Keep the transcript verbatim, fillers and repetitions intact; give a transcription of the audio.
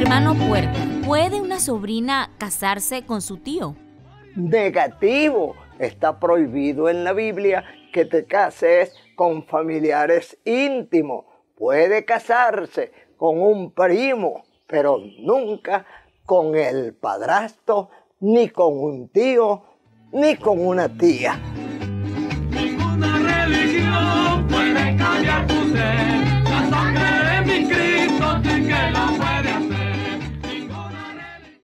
Hermano Puerta, ¿puede una sobrina casarse con su tío? Negativo. Está prohibido en la Biblia que te cases con familiares íntimos. Puede casarse con un primo, pero nunca con el padrastro, ni con un tío, ni con una tía.